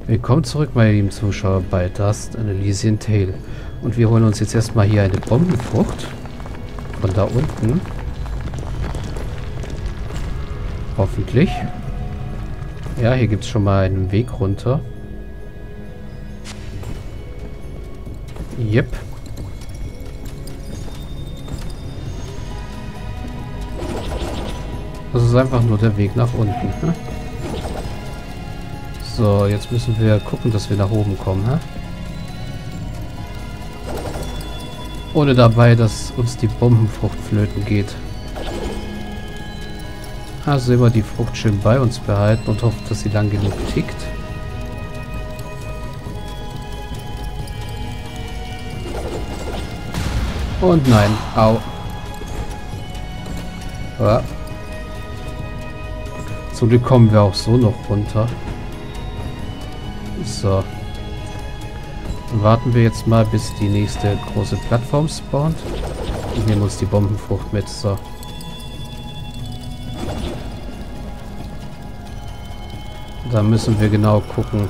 Willkommen zurück, meine lieben Zuschauer, bei Dust and Elysian Tale. Und wir holen uns jetzt erstmal hier eine Bombenfrucht. Von da unten. Hoffentlich. Ja, hier gibt es schon mal einen Weg runter. Yep. Das ist einfach nur der Weg nach unten. Ne? So, jetzt müssen wir gucken, dass wir nach oben kommen. Ne? Ohne dabei, dass uns die Bombenfrucht flöten geht. Also immer die Frucht schön bei uns behalten und hoffen, dass sie lang genug tickt. Und nein, au. Ja. Zum Glück kommen wir auch so noch runter. So. Dann warten wir jetzt mal, bis die nächste große Plattform spawnt. Und nehmen uns die Bombenfrucht mit. So. Da müssen wir genau gucken.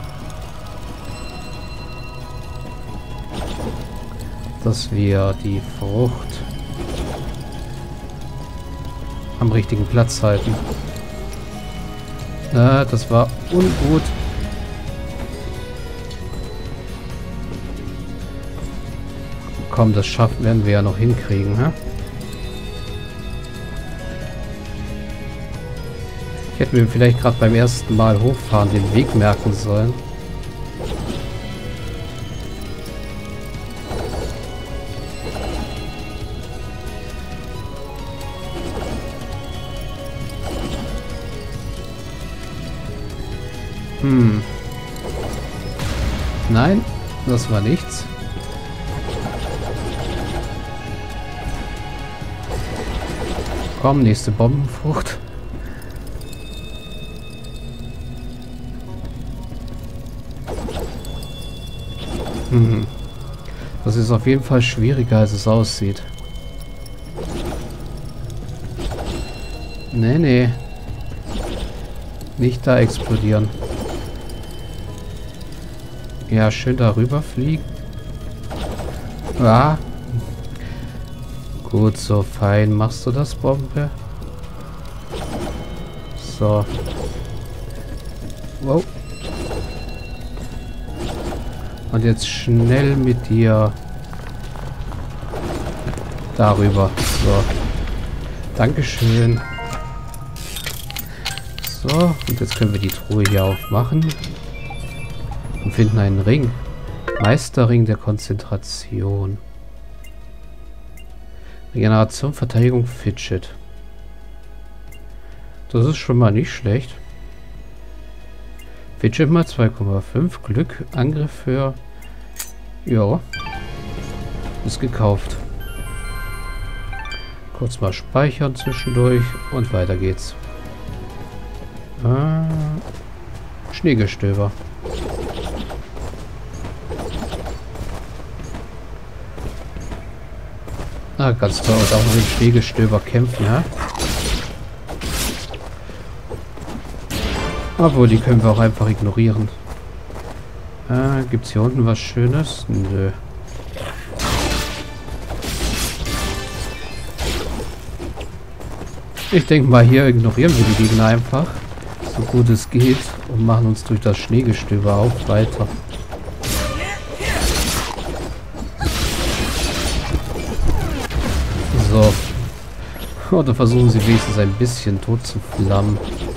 Dass wir die Frucht am richtigen Platz halten. Das war ungut. Komm, das schaffen werden wir ja noch hinkriegen, hä? Ich hätte mir vielleicht gerade beim ersten Mal hochfahren den Weg merken sollen. Nein, das war nichts. Komm, nächste Bombenfrucht. Das ist auf jeden Fall schwieriger, als es aussieht. Nee, nee. Nicht da explodieren. Ja, schön darüber fliegen. Ah. Gut, so fein machst du das, Bombe. So. Wow. Und jetzt schnell mit dir darüber. So. Dankeschön. So, und jetzt können wir die Truhe hier aufmachen. Und finden einen Ring. Meisterring der Konzentration. Regeneration, Verteidigung, Fidget. Das ist schon mal nicht schlecht. Fidget mal 2,5. Glück, Angriff für... Ja. Ist gekauft. Kurz mal speichern zwischendurch. Und weiter geht's. Schneegestöber. Ah, ganz toll. Und auch noch den Schneegestöber kämpfen, ja? Obwohl, die können wir auch einfach ignorieren. Gibt's hier unten was Schönes? Nö. Ich denke mal, hier ignorieren wir die Gegner einfach. So gut es geht. Und machen uns durch das Schneegestöber auch weiter. So. Oder versuchen sie wenigstens ein bisschen tot zu flammen.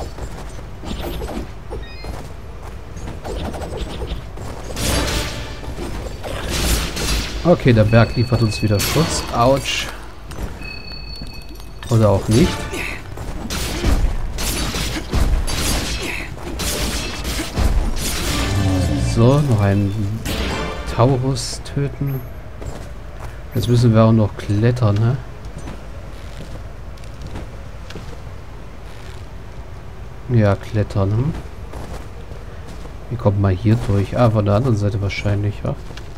Okay, der Berg liefert uns wieder Schutz. Autsch. Oder auch nicht. So, noch einen Taurus töten. Jetzt müssen wir auch noch klettern, ne? Ja, klettern. Hm? Wie kommt man hier durch? Ah, von der anderen Seite wahrscheinlich, ja.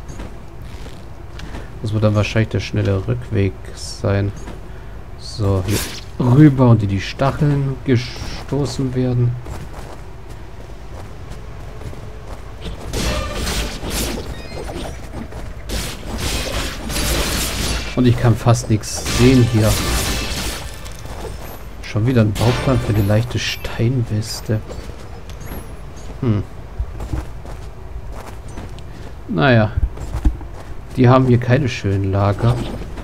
Das wird dann wahrscheinlich der schnelle Rückweg sein. So, hier rüber und in die Stacheln gestoßen werden. Und ich kann fast nichts sehen hier. Schon wieder ein Bauplan für eine leichte Steinweste. Naja. Die haben hier keine schönen Lager.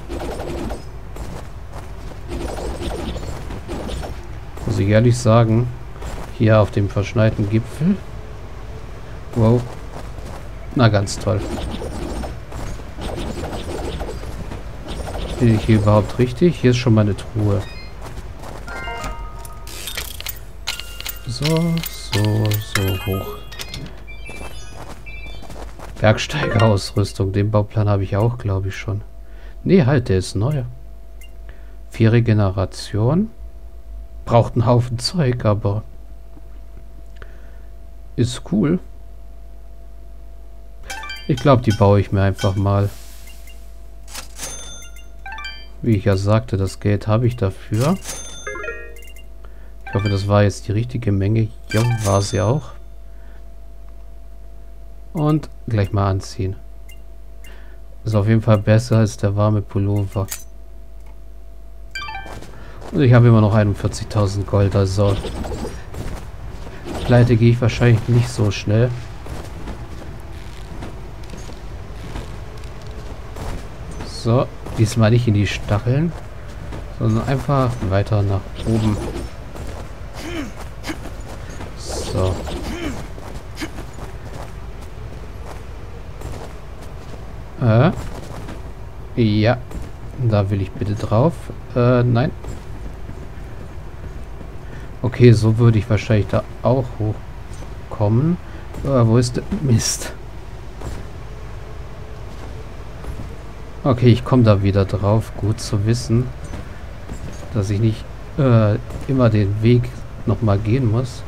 Muss ich ehrlich sagen. Hier auf dem verschneiten Gipfel. Wow. Na, ganz toll. Bin ich hier überhaupt richtig? Hier ist schon mal eine Truhe. So hoch. Bergsteigerausrüstung. Den Bauplan habe ich auch, glaube ich, schon. Nee, halt, der ist neu. 4 Regeneration. Braucht einen Haufen Zeug, aber ist cool. Ich glaube, die baue ich mir einfach mal. Wie ich ja sagte, das Geld habe ich dafür. Ich hoffe, das war jetzt die richtige Menge. Ja, war sie auch. Und gleich mal anziehen. Ist auf jeden Fall besser als der warme Pullover. Und ich habe immer noch 41.000 Gold, also pleite gehe ich wahrscheinlich nicht so schnell. So, diesmal nicht in die Stacheln, sondern einfach weiter nach oben. So. Ja. Da will ich bitte drauf. Nein. Okay, so würde ich wahrscheinlich da auch hochkommen. Wo ist der Mist? Okay, ich komme da wieder drauf. Gut zu wissen, dass ich nicht immer den Weg nochmal gehen muss.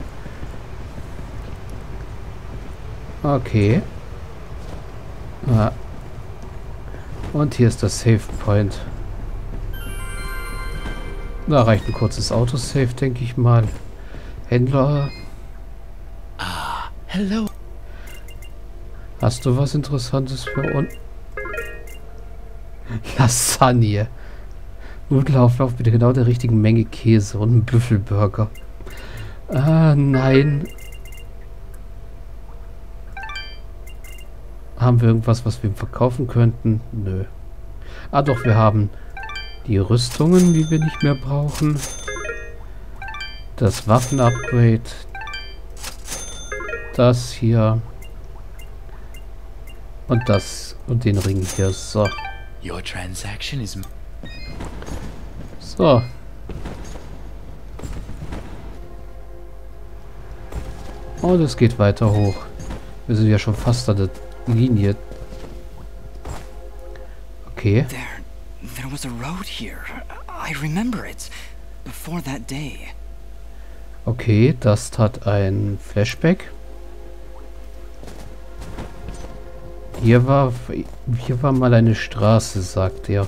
Okay. Und hier ist das Save Point. Da reicht ein kurzes Autosave, denke ich mal. Händler. Ah, hello. Hast du was Interessantes für uns? Lasagne. Nudelauflauf mit genau der richtigen Menge Käse und einem Büffelburger. Nein. Haben wir irgendwas, was wir verkaufen könnten? Nö. Ah doch, wir haben die Rüstungen, die wir nicht mehr brauchen. Das Waffenupgrade. Das hier. Und das. Und den Ring hier. So. Your transaction is... So. Und es geht weiter hoch. Wir sind ja schon fast an der Linie. Okay. There was a road here. I remember it. Before that day. Okay, das hat ein Flashback. Hier war mal eine Straße, sagt er.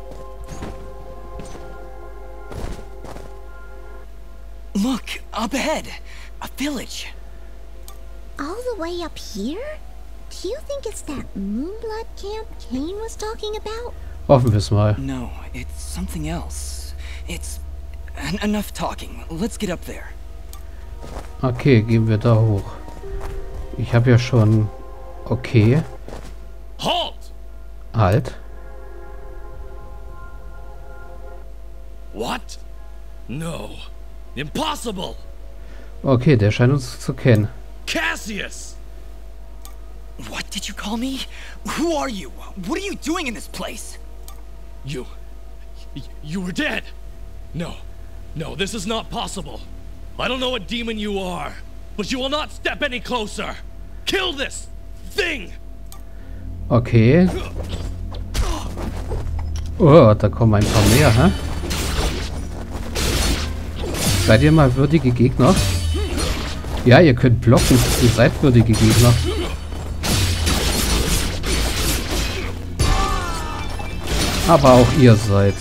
Look, up ahead. A village. All the way up here? Do you think it's that Moonblood camp Kane was talking about? Hoffen wir es mal. No, it's something else. It's... enough talking. Let's get up there. Okay, gehen wir da hoch. Ich habe ja schon... Okay. Halt! Halt. What? No. Impossible! Okay, der scheint uns zu kennen. Cassius! What did you call me? Who are you? What are you doing in this place? You were dead! No, this is not possible. I don't know what demon you are, but you will not step any closer! Kill this thing! Okay. Oh, da kommen ein paar mehr, hä? Seid ihr mal würdige Gegner? Ja, ihr könnt blocken. Ihr seid würdige Gegner. Aber auch ihr seid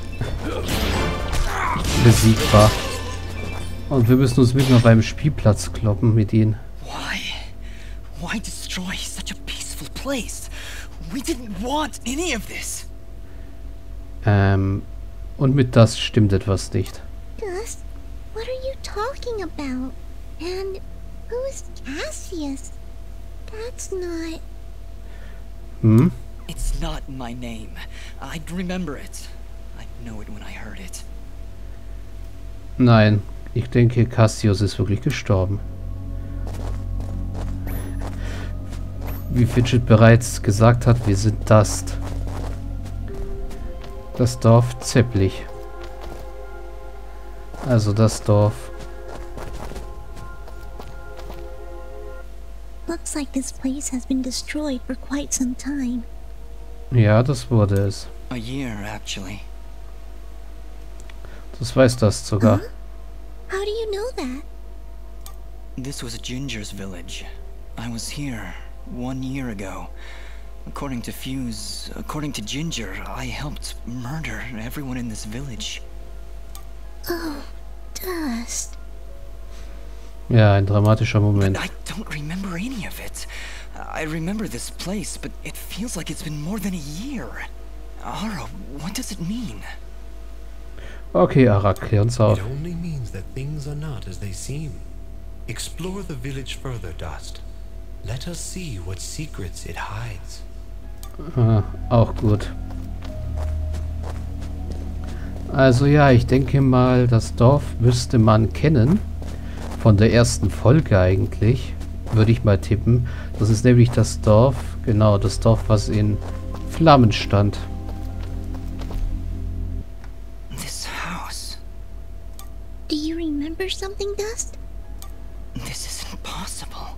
besiegbar. Und wir müssen uns mitten auf einem Spielplatz kloppen mit ihnen. Why destroy such a peaceful place? We didn't want any of this. Und mit das stimmt etwas nicht. Dust, what are you talking about? And who is Cassius? That's not... Hm? It's not my name. I'd remember it. I'd know it when I heard it. Nein, ich denke, Cassius ist wirklich gestorben. Wie Fidget bereits gesagt hat, wir sind Dust. Das Dorf Zepplich. Also das Dorf. Looks like this place has been destroyed for quite some time. Ja, das wurde es. A year, actually. Das weiß das sogar. How do you know that? This was Ginger's village. I was here 1 year ago. According to Fuse, according to Ginger, I helped murder everyone in this village. Oh, Dust. Ja, ein dramatischer Moment. I don't remember any of it. I remember this place, but it feels like it's been more than a year. Ara, what does it mean? Okay, Ara, klär uns auf. It only means that things are not as they seem. Explore the village further, Dust. Let us see what secrets it hides. Auch gut. Also ja, ich denke mal, das Dorf müsste man kennen. Von der ersten Folge eigentlich, würde ich mal tippen. Das ist nämlich das Dorf, genau, das Dorf, was in Flammen stand. This house. Do you remember something, Dust? This isn't possible.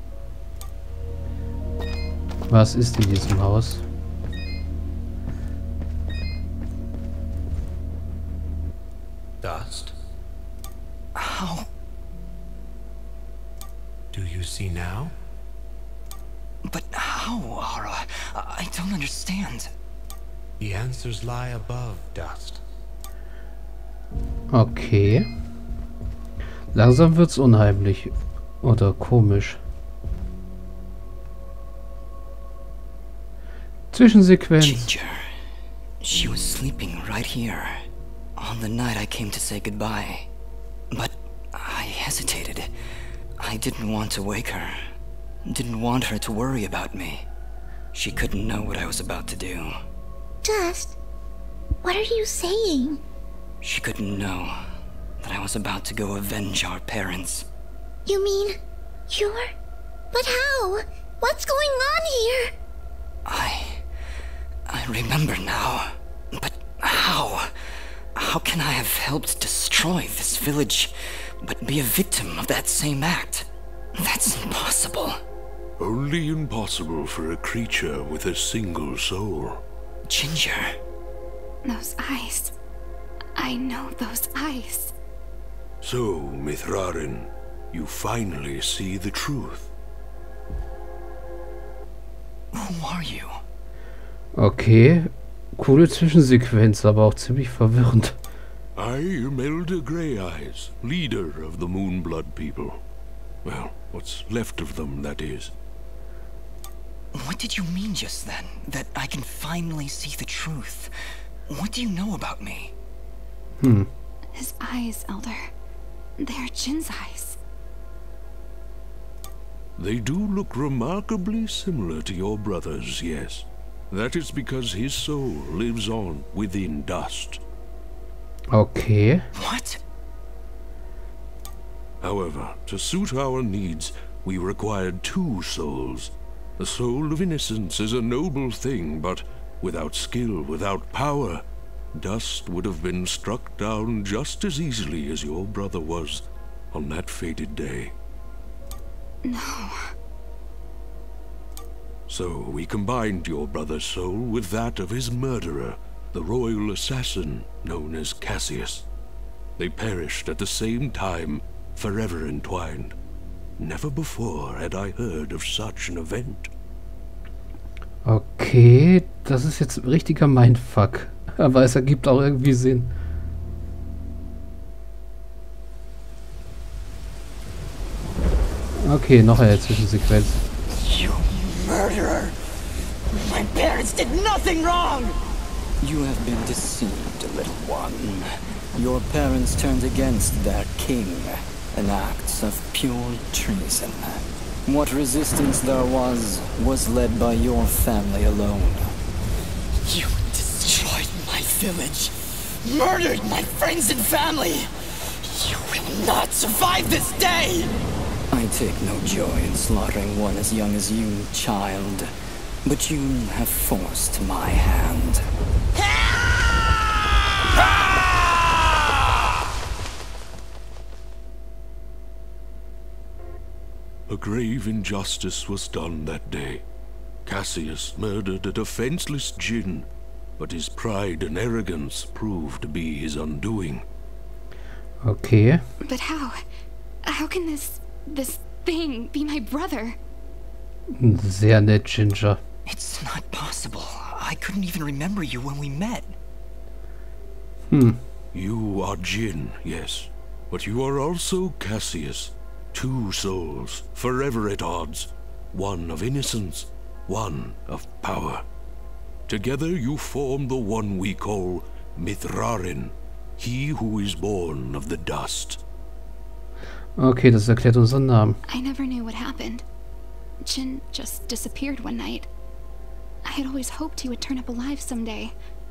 Was ist in diesem Haus? Dust, How? do you see now? But how, Ara? I don't understand. The answers lie above, Dust. Okay. Langsam wird's unheimlich. Oder komisch. Zwischensequenz. Ginger. She was sleeping right here. On the night I came to say goodbye. But I hesitated. I didn't want to wake her. Didn't want her to worry about me. She couldn't know what I was about to do. Dust, what are you saying? She couldn't know that I was about to go avenge our parents. You mean you're... But how? What's going on here? I remember now. But how? How can I have helped destroy this village, but be a victim of that same act? That's impossible. Only impossible for a creature with a single soul. Ginger. Those eyes. I know those eyes. So, Mithrarin, you finally see the truth. Who are you? Okay. Coole Zwischensequenz, aber auch ziemlich verwirrend. I am Elder Grey Eyes, leader of the Moonblood people. Well, what's left of them, that is. What did you mean just then? That I can finally see the truth? What do you know about me? His eyes, Elder. They're Jin's eyes. They do look remarkably similar to your brother's, yes. That is because his soul lives on within Dust. Okay. What? However, to suit our needs, we required 2 souls. The soul of innocence is a noble thing, but without skill, without power, Dust would have been struck down just as easily as your brother was on that fated day. No. So we combined your brother's soul with that of his murderer, the royal assassin known as Cassius. They perished at the same time, forever entwined. Never before had I heard of such an event. Okay, das ist jetzt ein richtiger Mindfuck. Aber es ergibt auch irgendwie Sinn. Okay, noch eine Zwischensequenz. You murderer! My parents did nothing wrong! You have been deceived, little one. Your parents turned against their king, an act of pure treason. What resistance there was led by your family alone. You destroyed my village, murdered my friends and family. You will not survive this day! I take no joy in slaughtering one as young as you, child. But you have forced my hand. A grave injustice was done that day. Cassius murdered a defenseless Jinn, but his pride and arrogance proved to be his undoing. Okay. But how? How can this thing be my brother? Sehr nett, Ginger. It's not possible. I couldn't even remember you when we met. You are Jinn, yes, but you are also Cassius. Two souls, forever at odds. One of innocence, one of power. Together you form the one we call Mithrarin, he who is born of the dust. Okay, das erklärt unseren Namen. I never knew what happened. Jin just disappeared one night. I had always hoped he would turn up alive someday.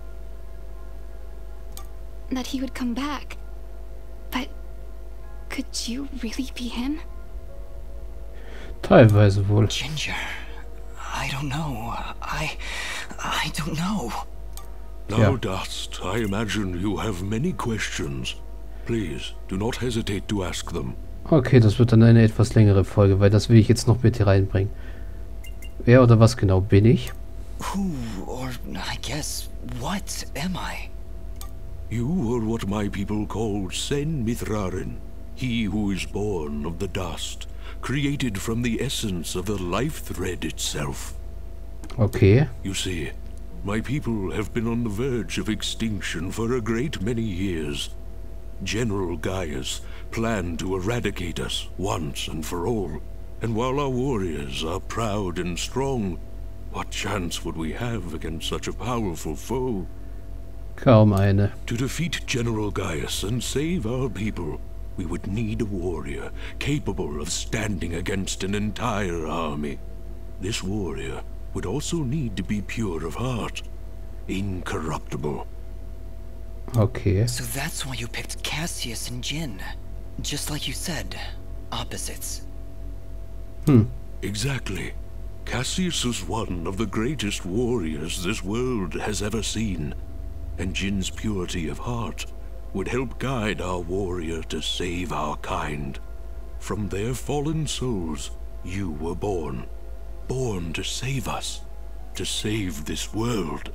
That he would come back. But could you really be him? Teilweise wohl. Ginger, I don't know. I don't know. Now, Yeah. Dust, I imagine you have many questions. Please, do not hesitate to ask them. Okay, das wird dann eine etwas längere Folge, weil das will ich jetzt noch mit hier reinbringen. Wer oder was genau bin ich? Who, or I guess, what am I? You are what my people call Sen Mithrarin, he who is born of the dust, created from the essence of the life thread itself. Okay. You see, my people have been on the verge of extinction for a great many years. General Gaius planned to eradicate us once and for all, and while our warriors are proud and strong, what chance would we have against such a powerful foe? Kaum eine. To defeat General Gaius and save our people, we would need a warrior capable of standing against an entire army. This warrior would also need to be pure of heart, incorruptible. Okay. So that's why you picked Cassius and Jin. Just like you said, opposites. Exactly. Cassius was one of the greatest warriors this world has ever seen, and Jin's purity of heart would help guide our warrior to save our kind. From their fallen souls, you were born. Born to save us. To save this world.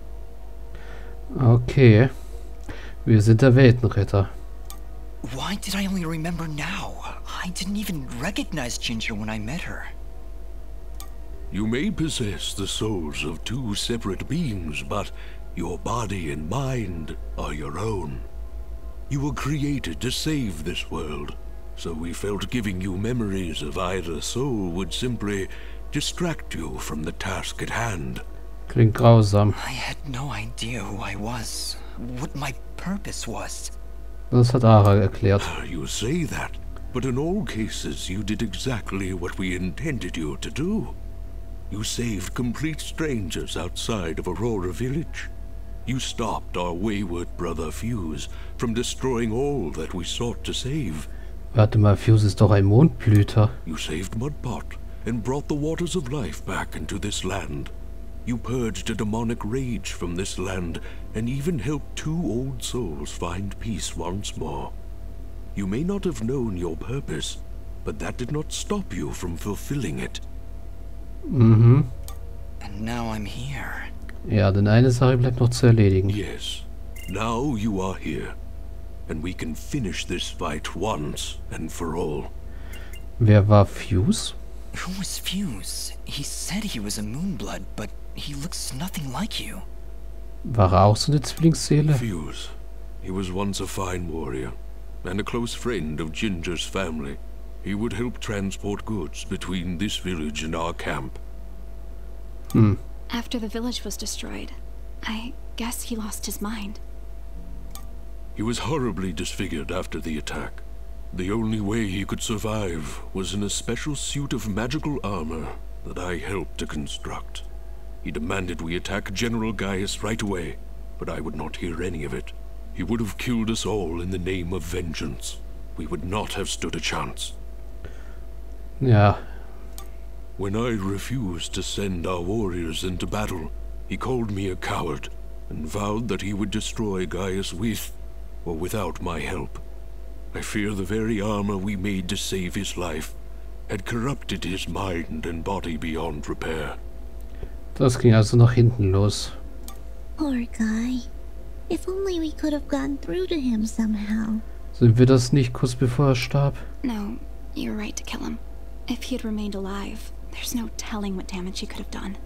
Okay. Wir sind der Weltenretter. Why did I only remember now? I didn't even recognize Ginger when I met her. You may possess the souls of two separate beings, but your body and mind are your own. You were created to save this world, so we felt giving you memories of either soul would simply distract you from the task at hand. Klingt grausam. I had no idea who I was, what my purpose was. Das hat Ara erklärt. You say that, but in all cases you did exactly what we intended you to do. You saved complete strangers outside of Aurora Village. You stopped our wayward brother Fuse from destroying all that we sought to save. Warte mal, Fuse ist doch ein Mondblüter. You saved Mudpot and brought the waters of life back into this land. You purged a demonic rage from this land and even helped two old souls find peace once more. You may not have known your purpose, but that did not stop you from fulfilling it. Mhm. And now I'm here. Ja, denn eine Sache bleibt noch zu erledigen. Yes, now you are here, and we can finish this fight once and for all. Wer war Fuse? Who was Fuse? He said he was a Moonblood, but he looks nothing like you. War auch so eine Zwillingsseele? Fuse. He was once a fine warrior, and a close friend of Ginger's family. He would help transport goods between this village and our camp. After the village was destroyed, I guess he lost his mind. He was horribly disfigured after the attack. The only way he could survive was in a special suit of magical armor that I helped to construct. He demanded we attack General Gaius right away, but I would not hear any of it. He would have killed us all in the name of vengeance. We would not have stood a chance. Ja. When I refused to send our warriors into battle, he called me a coward and vowed that he would destroy Gaius with or without my help. I fear the very armor we made to save his life had corrupted his mind and body beyond repair. Das ging also nach hinten los. Poor guy. If only we could have gotten through to him somehow. Sind wir das nicht kurz bevor er starb? No, you're right to kill him. If he had remained alive, there's no telling what damage he could have done.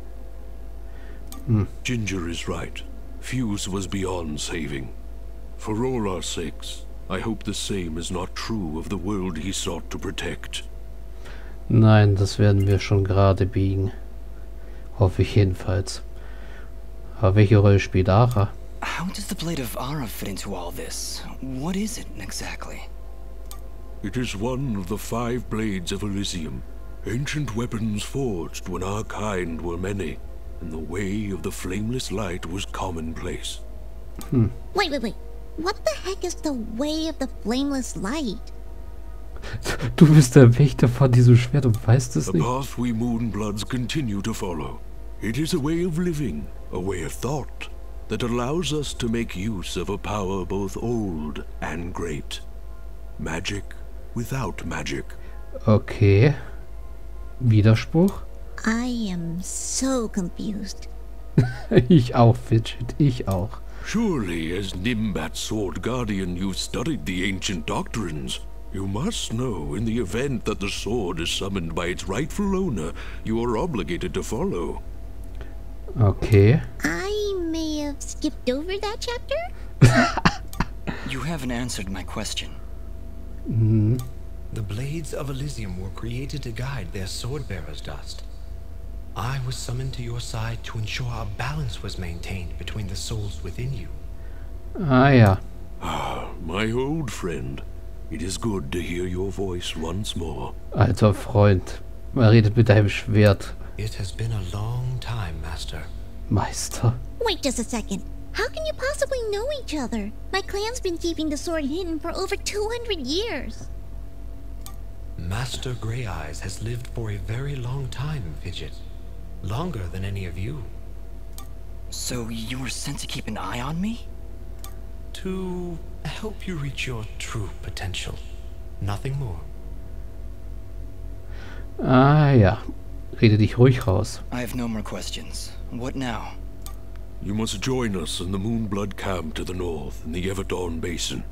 Ginger is right. Fuse was beyond saving. For all our sakes, I hope the same is not true of the world he sought to protect. Nein, das werden wir schon gerade biegen. Hoffe ich jedenfalls. Aber welche Rolle spielt Ara? How does the Blade of Ara fit into all this? What is it exactly? It is one of the 5 blades of Elysium, ancient weapons forged when our kind were many, and the way of the flameless light was commonplace. Wait. What the heck is the way of the flameless light? Du bist der Wächter von diesem Schwert und weißt es A nicht? path we Moonbloods continue to follow. It is a way of living, a way of thought, that allows us to make use of a power both old and great. Magic without magic. Okay. Widerspruch? I am so confused. Ich auch, Fidget. Ich auch. Surely, as Nimbat's Sword Guardian, you've studied the ancient doctrines. You must know, in the event that the sword is summoned by its rightful owner, you are obligated to follow. Okay. I may have skipped over that chapter? You haven't answered my question. The Blades of Elysium were created to guide their sword-bearers, Dust. I was summoned to your side to ensure a balance was maintained between the souls within you. Ah ja. Ah, my old friend. It is good to hear your voice once more. Alter Freund. Man redet mit deinem Schwert. It has been a long time, Master. Meister. Wait just a second. How can you possibly know each other? My clan's been keeping the sword hidden for over 200 years. Master Grey Eyes has lived for a very long time, Fidget. Longer than any of you. So you were sent to keep an eye on me? To help you reach your true potential. Nothing more. Ah ja. Rede dich ruhig raus. I have no more questions. What now? You must join us in the Moonblood camp to the north in the Everdawn Basin.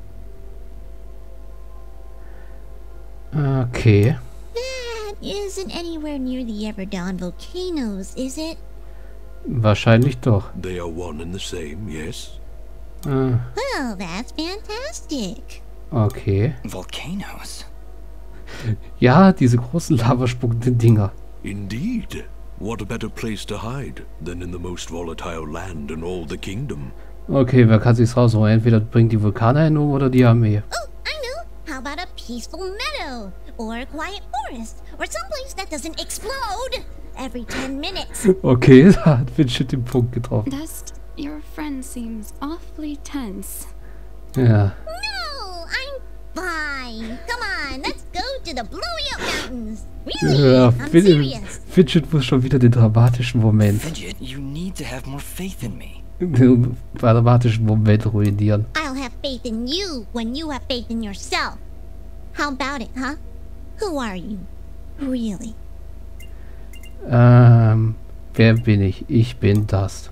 Okay. That isn't anywhere near the Everdawn volcanoes, is it? Wahrscheinlich doch. They are one and the same, yes? Well, that's fantastic. Okay. Volcanoes? Ja, diese großen lavaspuckenden Dinger. Indeed. What a better place to hide than in the most volatile land in all the kingdom. Okay, wer kann sich's rausholen? Entweder bringt die Vulkane einen um oder die Armee. Oh, I know. How about a peaceful meadow? Or a quiet forest? Or someplace that doesn't explode every 10 minutes. Okay, da hat Fidget den Punkt getroffen. Dust, your friend seems awfully tense. Ja. No, I'm fine. Come on, let's go to the Blowy Up Mountains. Really, Ja, I'm serious. Fidget muss schon wieder den dramatischen Moment. Fidget, you need to have more faith in me. Den dramatischen Moment ruinieren. I'll have faith in you when you have faith in yourself. How about it, huh? Who are you? Really? Wer bin ich? Ich bin Dust.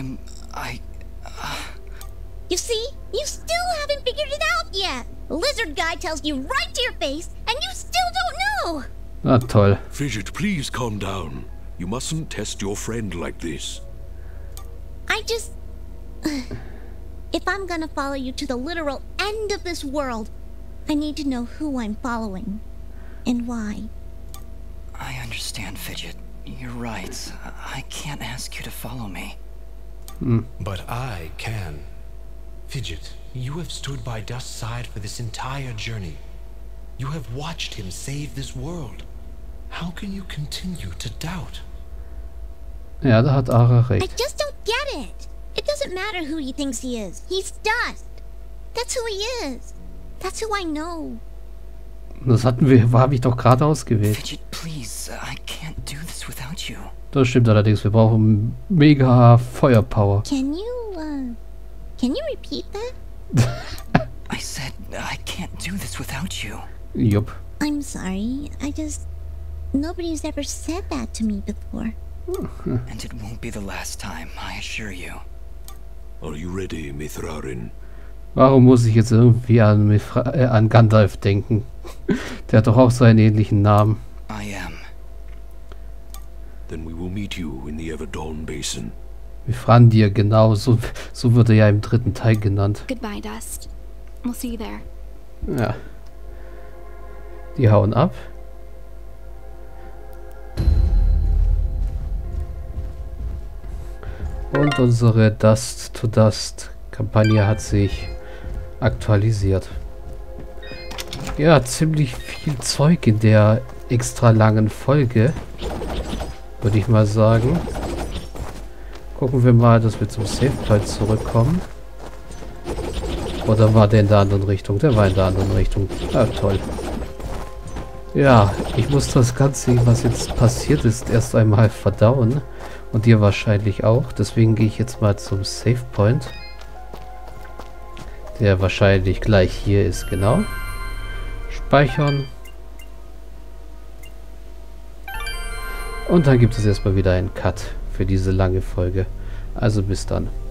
You see? You still haven't figured it out yet. Lizard guy tells you right to your face, and you still don't know. Na toll. Fidget, please calm down. You mustn't test your friend like this. I just... If I'm gonna follow you to the literal end of this world, I need to know who I'm following. And why. I understand, Fidget. You're right. I can't ask you to follow me. But I can. Fidget, you have stood by Dust's side for this entire journey. You have watched him save this world. How can you continue to doubt? Ja, da hat Ara I recht. just don't get it. It doesn't matter who he thinks he is. He's Dust. That's who he is. That's who I know. Das habe ich doch gerade ausgewählt. Fidget, please. I can't do this without you. Das stimmt allerdings. Wir brauchen mega Feuerpower. Can you repeat that? I said I can't do this without you. Jupp. I'm sorry. Nobody's ever said that to me before. And it won't be the last time, I assure you. Are you ready, Mithrarin? Warum muss ich jetzt irgendwie an Gandalf denken? Der hat doch auch so einen ähnlichen Namen. I am. Then we will meet you in the Everdawn Basin. Mithrandir, genau. So wird er ja im dritten Teil genannt. Goodbye, Dust. We'll see you there. Ja. Die hauen ab. Und unsere Dust to Dust Kampagne hat sich aktualisiert. Ja, ziemlich viel Zeug in der extra langen Folge, würde ich mal sagen. Gucken wir mal, dass wir zum Save Point zurückkommen. Oder war der in der anderen Richtung? Der war in der anderen Richtung. Ah, toll. Ja, ich muss das Ganze, was jetzt passiert ist, erst einmal verdauen. Und ihr wahrscheinlich auch. Deswegen gehe ich jetzt mal zum Save Point. Der wahrscheinlich gleich hier ist, genau. Speichern. Und dann gibt es erstmal wieder einen Cut für diese lange Folge. Also bis dann.